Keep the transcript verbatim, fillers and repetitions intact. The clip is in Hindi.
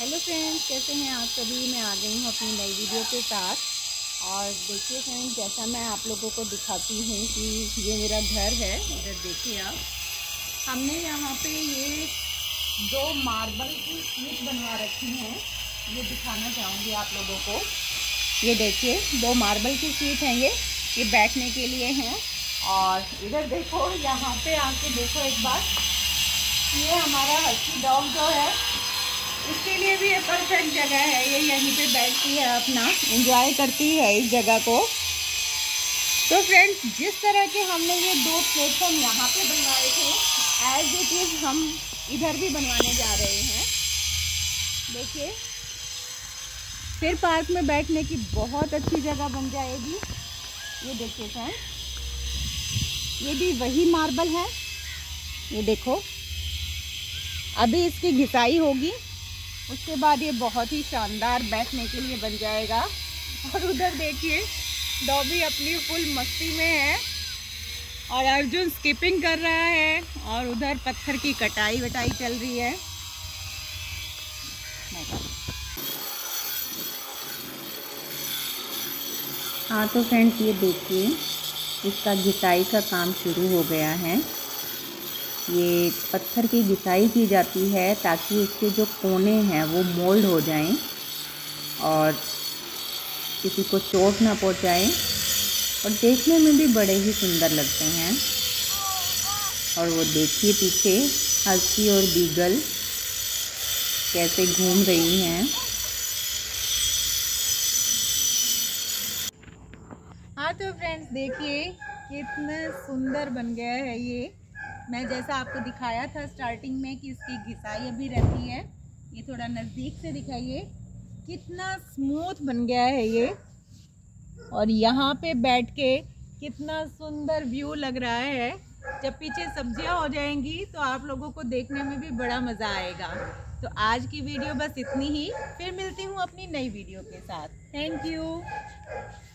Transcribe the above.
हेलो फ्रेंड्स, कैसे हैं आप सभी। मैं आ गई हूँ अपनी नई वीडियो के साथ। और देखिए फ्रेंड्स, जैसा मैं आप लोगों को दिखाती हूँ कि ये मेरा घर है। इधर देखिए आप, हमने यहाँ पे ये दो मार्बल की शीट बनवा रखी हैं। ये दिखाना चाहूँगी आप लोगों को। ये देखिए, दो मार्बल की शीट हैं। ये ये बैठने के लिए हैं। और इधर देखो, यहाँ पे आके देखो एक बार, ये हमारा हस्की डॉग जो है, इसके लिए भी ये परफेक्ट जगह है। ये यहीं पे बैठती है, अपना एंजॉय करती है इस जगह को। तो फ्रेंड्स, जिस तरह के हमने ये दो प्लेटफॉर्म यहाँ पे बनवाए थे, एज इट इज हम इधर भी बनवाने जा रहे हैं। देखिए, फिर पार्क में बैठने की बहुत अच्छी जगह बन जाएगी। ये देखिए फ्रेंड्स, ये भी वही मार्बल है। ये देखो, अभी इसकी घिसाई होगी, उसके बाद ये बहुत ही शानदार बैठने के लिए बन जाएगा। और उधर देखिए, डॉबी अपनी फुल मस्ती में है और अर्जुन स्किपिंग कर रहा है। और उधर पत्थर की कटाई वटाई चल रही है। हाँ तो फ्रेंड्स, ये देखिए, इसका घिसाई का काम शुरू हो गया है। ये पत्थर की घिसाई की जाती है ताकि इसके जो कोने हैं वो मोल्ड हो जाएं और किसी को चोट ना पहुंचाएं, और देखने में भी बड़े ही सुंदर लगते हैं। और वो देखिए पीछे हस्की और बीगल कैसे घूम रही हैं। हाँ तो फ्रेंड्स, देखिए कितना सुंदर बन गया है ये। मैं जैसा आपको दिखाया था स्टार्टिंग में कि इसकी घिसाई अभी रहती है। ये थोड़ा नज़दीक से दिखाइए, कितना स्मूथ बन गया है ये। और यहाँ पे बैठ के कितना सुंदर व्यू लग रहा है। जब पीछे सब्जियाँ हो जाएंगी तो आप लोगों को देखने में भी बड़ा मज़ा आएगा। तो आज की वीडियो बस इतनी ही। फिर मिलती हूँ अपनी नई वीडियो के साथ। Thank you.